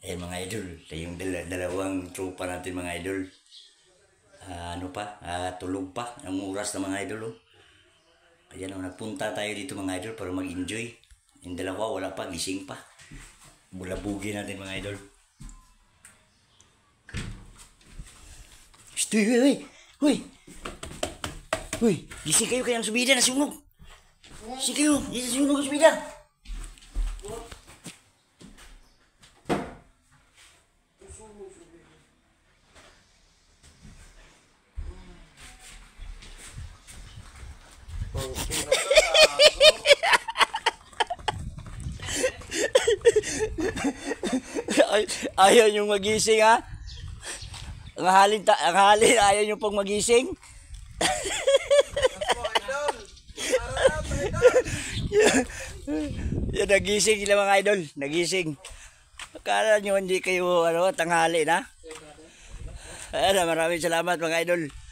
Ayan mga idol, yung dalawang tropa natin mga idol. Tulog pa ang oras ng mga idol. Oh. Ayan, nagpunta tayo dito mga idol para mag-enjoy. Yung dalawa wala pa, gising pa. Bulabugin natin mga idol. Uy, gising kayo kayang subida na sunog. Gising kayo, gising sunog ang subida. Ayaw niyong magising ha? Ang halin ayaw niyong pong magising? Yan, nagising sila mga idol, nagising. Akala nyo hindi kayo tanghali na? Ayan, maraming salamat mga idol.